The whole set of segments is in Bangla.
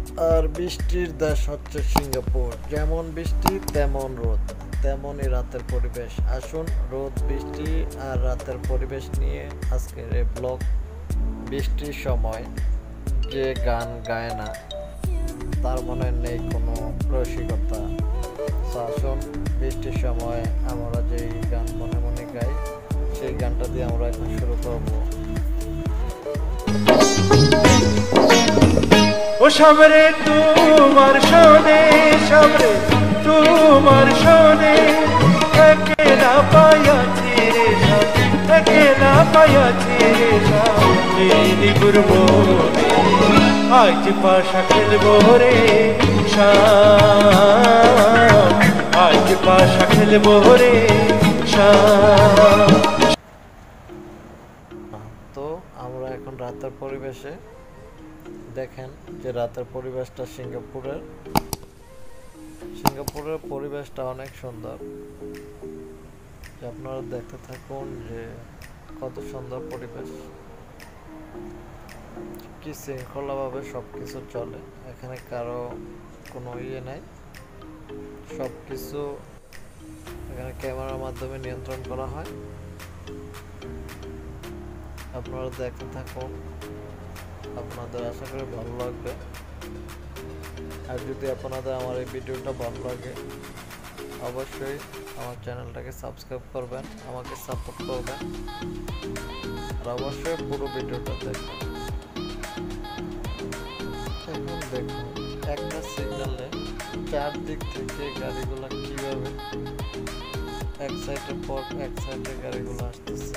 আর বৃষ্টির দেশ হচ্ছে সিঙ্গাপুর। যেমন বৃষ্টি তেমন রোদ, তেমনই রাতের পরিবেশ। আসুন রোদ, বৃষ্টি আর রাতের পরিবেশ নিয়ে আজকের এই ব্লগ। বৃষ্টির সময় যে গান গায় না তার মনে নেই কোনো রসিকতা। আসুন বৃষ্টির সময় আমরা যেই গান মনে মনে গাই সেই গানটা দিয়ে আমরা এখন শুরু করবো। ও সামরে তোমার শোনে, সামরে তোমার শোনে, একলা পায়াছি রে সব, একলা পায়াছি রে সব, এই গুরমনে আজ পাশা খেলবো রে শাম, আজ পাশা খেলবো রে শাম। তো আমরা এখন রাতের পরিবেশে দেখেন যে রাতের পরিবেশটা সিঙ্গাপুরের পরিবেশটা অনেক সুন্দর। আপনারা দেখতে থাকুন যে কত সুন্দর পরিবেশ, কি শৃঙ্খলাভাবে সব কিছু চলে। এখানে কারো কোনো নাই, সব কিছু এখানে ক্যামেরার মাধ্যমে নিয়ন্ত্রণ করা হয়। আপনারা দেখতে থাকুন, আপনাদের আশা করি ভালো লাগবে। আর যদি আপনাদের আমার এই ভিডিওটা ভালো লাগে অবশ্যই আমার চ্যানেলটাকে সাবস্ক্রাইব করবেন, আমাকে সাপোর্ট করবেন, আর অবশ্যই পুরো ভিডিওটা দেখবেন। এখন দেখুন একটা সিগন্যালে চারদিক থেকে গাড়িগুলো কিভাবে এক সাইডের পর এক সাইডে গাড়িগুলো আসতেছে।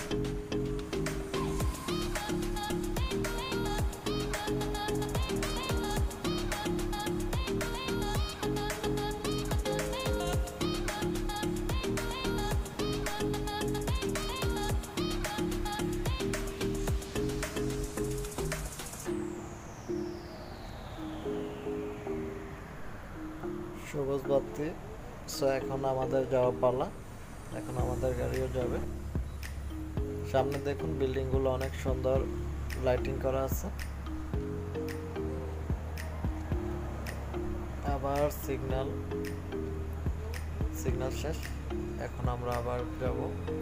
সবুজ বাতি। সো এখন আমাদের যাওয়া পালা, এখন আমাদের গাড়িও যাবে। সামনে দেখুন বিল্ডিং গুলো অনেক সুন্দর লাইটিং করা আছে। আবার সিগন্যাল শেষ, এখন আমরা আবার যাব।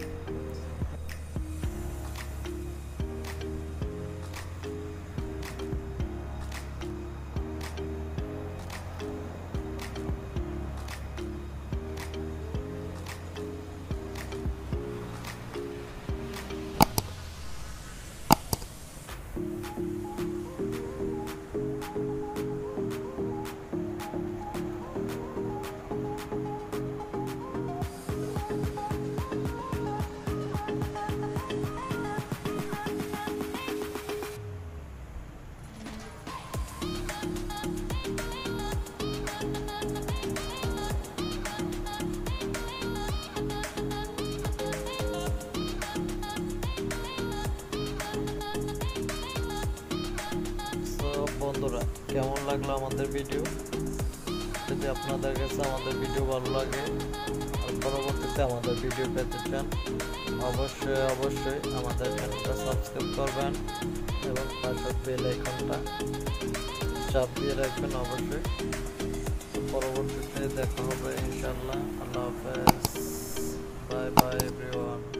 বন্ধুরা, কেমন লাগলো আমাদের ভিডিও? যদি আপনাদের কাছে আমাদের ভিডিও ভালো লাগে আর পরবর্তীতে আমাদের ভিডিও পেতে চান অবশ্যই আমাদের চ্যানেলটা সাবস্ক্রাইব করবেন এবং পাশের বেল আইকনটা চাপ দিয়ে রাখবেন। অবশ্যই পরবর্তীতে দেখা হবে ইনশাআল্লাহ। আল্লাহ হাফেজ, বাই বাই এভরিওয়ান।